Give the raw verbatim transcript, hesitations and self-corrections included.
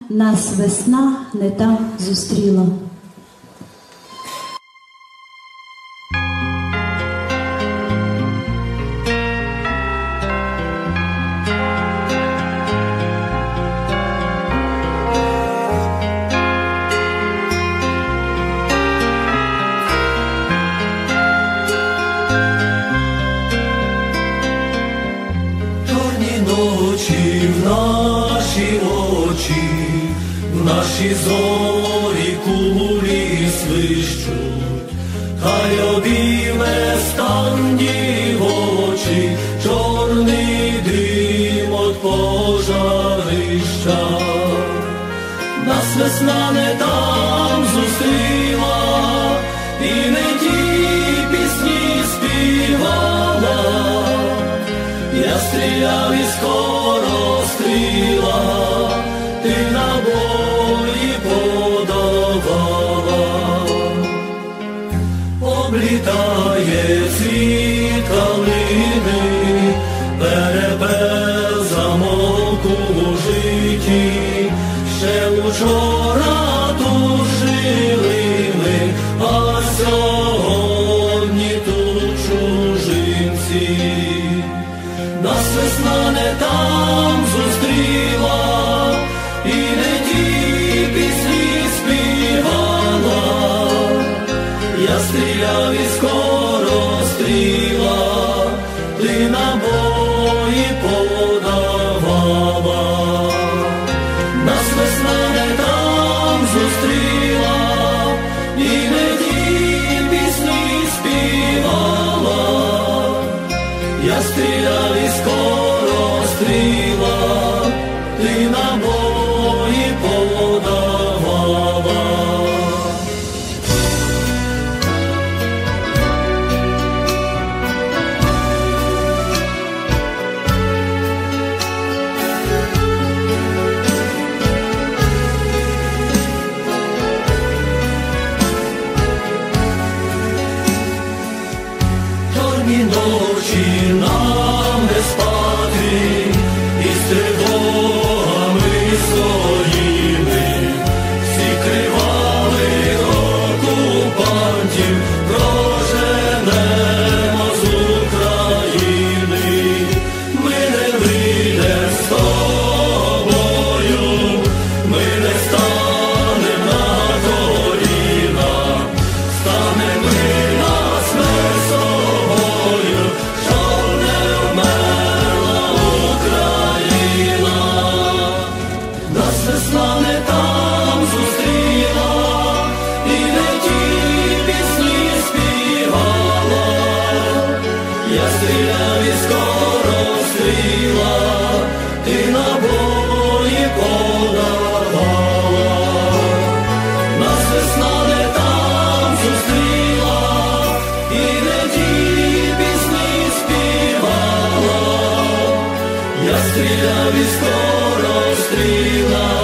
нас весна не там зустріла. Ночі в наші очі, в наші зорі кулі свищуть, хай обійме стан дівочі, чорний дим от пожарища. Нас весна не там зустріла, і не ті пісні співала. Я стріляв і скоро стріла, ти набої подавала. Облітає цвіт калини, перепел замок у житті. Ще учора тут жили ми, а сьогодні тут чужинці. Нас весна не там зустріла, і не ті пісні співала. Я стріляв і скоро стріла, ти набої подавала. Нас весна не там зустріла, і не ті пісні співала. Я стріляв і скоро стріла, ти набої подавала. Чорні ночі нам не спати, і з тривогами своїми всі кривавих окупантів проженемо з України. Ми не вийдем з тобою, ми не станем на коліна, станем ми на смерть собою, щоб не вмерла Україна. Нас весна не там зустріла, і не ті пісні співала. Я стріляв і скоро стріла, ти набої подавала. Нас весна не там зустріла, і не ті пісні співала. Я стріляв і скоро стріла,